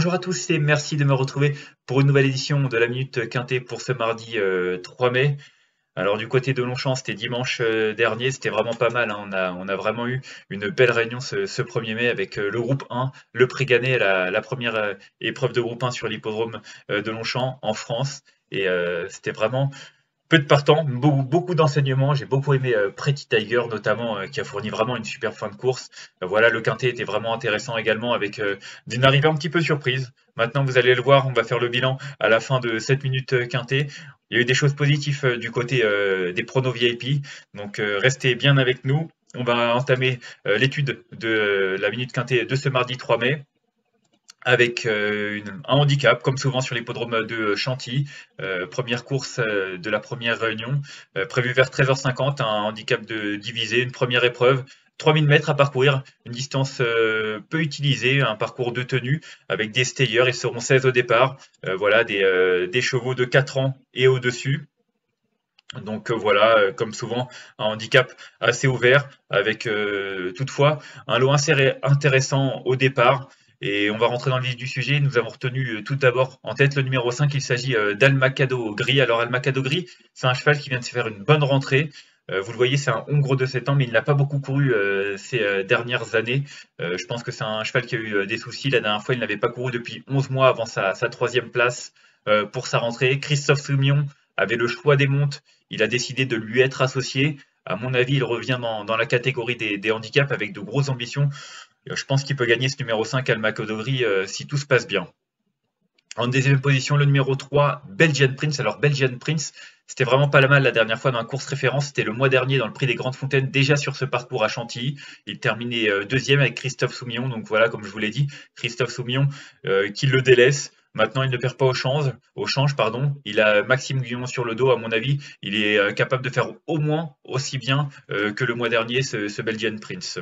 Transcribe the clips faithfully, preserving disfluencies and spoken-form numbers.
Bonjour à tous et merci de me retrouver pour une nouvelle édition de la Minute Quintée pour ce mardi euh, trois mai. Alors du côté de Longchamp, c'était dimanche euh, dernier, c'était vraiment pas mal, hein. On a, on a vraiment eu une belle réunion ce, ce premier mai avec euh, le groupe un, le prix Gannet, la, la première euh, épreuve de groupe un sur l'hippodrome euh, de Longchamp en France. Et euh, c'était vraiment peu de partants, beaucoup, beaucoup d'enseignements. J'ai beaucoup aimé euh, Pretty Tiger, notamment, euh, qui a fourni vraiment une super fin de course. Euh, voilà, le quintet était vraiment intéressant également, avec euh, une arrivée un petit peu surprise. Maintenant, vous allez le voir, on va faire le bilan à la fin de cette minute euh, quintet. Il y a eu des choses positives euh, du côté euh, des pronos V I P, donc euh, restez bien avec nous. On va entamer euh, l'étude de euh, la minute quintet de ce mardi trois mai avec euh, une- un handicap, comme souvent sur l'hippodrome de Chantilly. Euh, première course euh, de la première réunion, euh, prévue vers treize heures cinquante, un handicap de divisé, une première épreuve. trois mille mètres à parcourir, une distance euh, peu utilisée, un parcours de tenue avec des stayers, ils seront seize au départ. Euh, voilà, des, euh, des chevaux de quatre ans et au-dessus. Donc euh, voilà, euh, comme souvent, un handicap assez ouvert, avec euh, toutefois un lot inséré- intéressant au départ. Et on va rentrer dans le vif du sujet. Nous avons retenu euh, tout d'abord en tête le numéro cinq. Il s'agit euh, d'Almacado Gris. Alors Almacado Gris, c'est un cheval qui vient de se faire une bonne rentrée. Euh, vous le voyez, c'est un Hongre de sept ans, mais il n'a pas beaucoup couru euh, ces euh, dernières années. Euh, je pense que c'est un cheval qui a eu euh, des soucis. La dernière fois, il n'avait pas couru depuis onze mois avant sa, sa troisième place euh, pour sa rentrée. Christophe Soumillon avait le choix des montes, il a décidé de lui être associé. À mon avis, il revient dans, dans la catégorie des, des handicaps avec de grosses ambitions. Euh, Je pense qu'il peut gagner ce numéro cinq, Alma Kodogri, euh, si tout se passe bien. En deuxième position, le numéro trois, Belgian Prince. Alors, Belgian Prince, c'était vraiment pas la mal la dernière fois dans la course référence. C'était le mois dernier dans le prix des Grandes Fontaines, déjà sur ce parcours à Chantilly. Il terminait euh, deuxième avec Christophe Soumillon. Donc voilà, comme je vous l'ai dit, Christophe Soumillon euh, qui le délaisse. Maintenant, il ne perd pas au change, au change, pardon. Il a Maxime Guillon sur le dos, à mon avis. Il est euh, capable de faire au moins aussi bien euh, que le mois dernier, ce, ce Belgian Prince.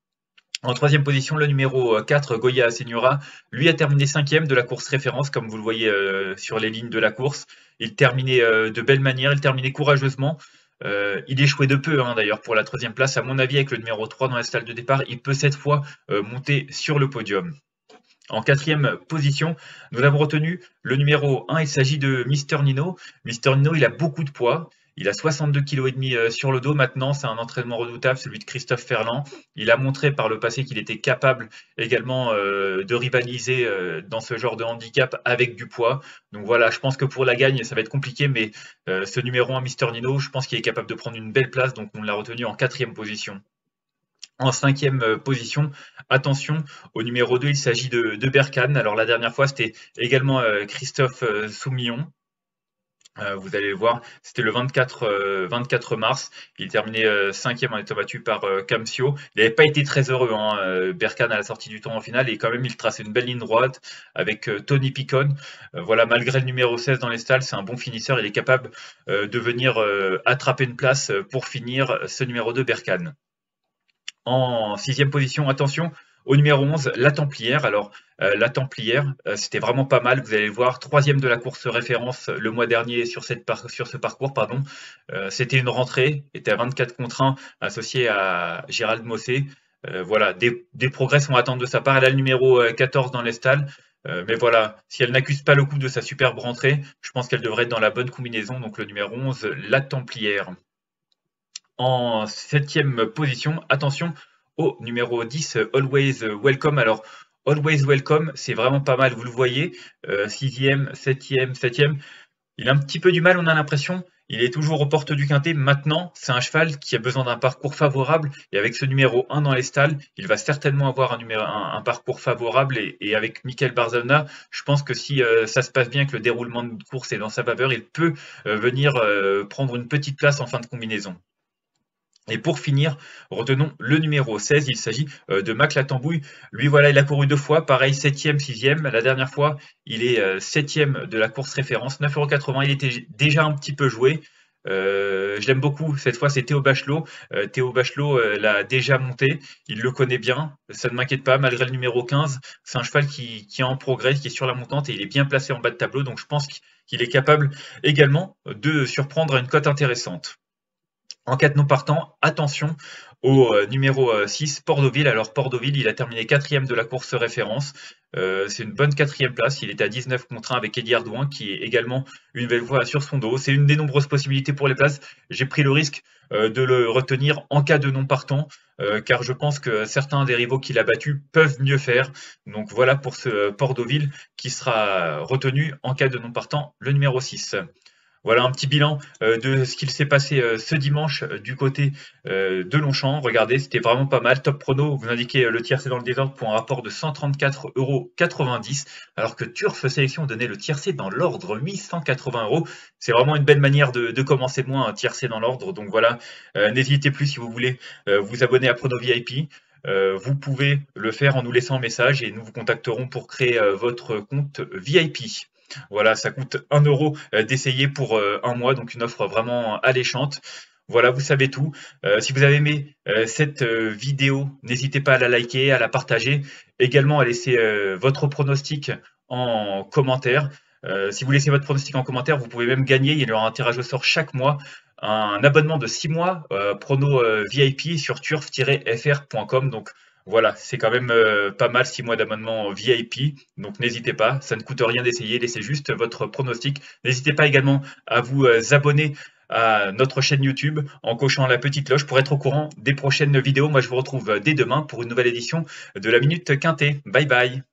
En troisième position, le numéro quatre, Goya Senora, lui a terminé cinquième de la course référence, comme vous le voyez euh, sur les lignes de la course. Il terminait euh, de belle manière, il terminait courageusement. Euh, il échouait de peu, hein, d'ailleurs, pour la troisième place. À mon avis, avec le numéro trois dans la salle de départ, il peut cette fois euh, monter sur le podium. En quatrième position, nous avons retenu le numéro un, il s'agit de Mister Nino. Mister Nino, il a beaucoup de poids. Il a soixante-deux virgule cinq kg sur le dos maintenant, c'est un entraînement redoutable, celui de Christophe Ferland. Il a montré par le passé qu'il était capable également euh, de rivaliser euh, dans ce genre de handicap avec du poids. Donc voilà, je pense que pour la gagne, ça va être compliqué, mais euh, ce numéro un, Mister Nino, je pense qu'il est capable de prendre une belle place, donc on l'a retenu en quatrième position. En cinquième euh, position, attention au numéro deux, il s'agit de, de Berkane. Alors la dernière fois, c'était également euh, Christophe euh, Soumillon. Euh, vous allez le voir, c'était le vingt-quatre, euh, vingt-quatre mars. Il terminait euh, cinquième en étant battu par euh, Camsio. Il n'avait pas été très heureux, hein, euh, Berkane à la sortie du tour en finale, et quand même il traçait une belle ligne droite avec euh, Tony Picon. Euh, voilà, malgré le numéro seize dans les stalles, c'est un bon finisseur. Il est capable euh, de venir euh, attraper une place pour finir ce numéro deux Berkane. En sixième position, attention au numéro onze, la Templière. Alors, euh, la Templière, euh, c'était vraiment pas mal. Vous allez le voir, troisième de la course référence le mois dernier sur, cette par- sur ce parcours. Pardon. Euh, c'était une rentrée, était à vingt-quatre contre un, associé à Gérald Mossé. Euh, voilà, des, des progrès sont à attendre de sa part. Elle a le numéro euh, quatorze dans les stalles. Euh, mais voilà, si elle n'accuse pas le coup de sa superbe rentrée, je pense qu'elle devrait être dans la bonne combinaison. Donc le numéro onze, la Templière. En septième position, attention au numéro dix, Always Welcome. Alors, Always Welcome, c'est vraiment pas mal, vous le voyez. Euh, sixième, septième, septième. Il a un petit peu du mal, on a l'impression. Il est toujours aux portes du quintet. Maintenant, c'est un cheval qui a besoin d'un parcours favorable. Et avec ce numéro un dans les stalles, il va certainement avoir un, numéro, un, un parcours favorable. Et, et avec Michael Barzona, je pense que si euh, ça se passe bien, que le déroulement de course est dans sa faveur, il peut euh, venir euh, prendre une petite place en fin de combinaison. Et pour finir, retenons le numéro seize, il s'agit euh, de Mac Latambouille. Lui, voilà, il a couru deux fois, pareil, septième, sixième. La dernière fois, il est euh, septième de la course référence, neuf euros quatre-vingts. Il était déjà un petit peu joué. Euh, je l'aime beaucoup. Cette fois, c'est Théo Bachelot. Euh, Théo Bachelot euh, l'a déjà monté. Il le connaît bien. Ça ne m'inquiète pas, malgré le numéro quinze. C'est un cheval qui, qui est en progrès, qui est sur la montante et il est bien placé en bas de tableau. Donc, je pense qu'il est capable également de surprendre à une cote intéressante. En cas de non partant, attention au euh, numéro euh, six, Port Deauville. Alors Port Deauville, il a terminé quatrième de la course référence. Euh, c'est une bonne quatrième place. Il est à dix-neuf contre un avec Eddie Ardouin qui est également une nouvelle fois sur son dos. C'est une des nombreuses possibilités pour les places. J'ai pris le risque euh, de le retenir en cas de non partant, euh, car je pense que certains des rivaux qu'il a battus peuvent mieux faire. Donc voilà pour ce Port Deauville qui sera retenu en cas de non partant, le numéro six. Voilà un petit bilan euh, de ce qu'il s'est passé euh, ce dimanche euh, du côté euh, de Longchamp. Regardez, c'était vraiment pas mal. Top Prono, vous indiquez euh, le tiercé dans le désordre pour un rapport de cent trente-quatre euros quatre-vingt-dix, alors que Turf Sélection donnait le tiercé dans l'ordre huit cent quatre-vingts euros. C'est vraiment une belle manière de, de commencer de moins un tiercé dans l'ordre. Donc voilà, euh, n'hésitez plus si vous voulez euh, vous abonner à Prono V I P. Euh, vous pouvez le faire en nous laissant un message et nous vous contacterons pour créer euh, votre compte V I P. Voilà, ça coûte un euro euh, d'essayer pour euh, un mois, donc une offre vraiment alléchante. Voilà, vous savez tout. Euh, si vous avez aimé euh, cette euh, vidéo, n'hésitez pas à la liker, à la partager, également à laisser euh, votre pronostic en commentaire. Euh, si vous laissez votre pronostic en commentaire, vous pouvez même gagner, il y aura un tirage au sort chaque mois, un abonnement de six mois euh, prono euh, V I P sur turf F R point com. Donc voilà, c'est quand même euh, pas mal, six mois d'abonnement V I P, donc n'hésitez pas, ça ne coûte rien d'essayer, laissez juste votre pronostic. N'hésitez pas également à vous euh, abonner à notre chaîne YouTube en cochant la petite cloche pour être au courant des prochaines vidéos. Moi je vous retrouve dès demain pour une nouvelle édition de la Minute Quintée. Bye bye.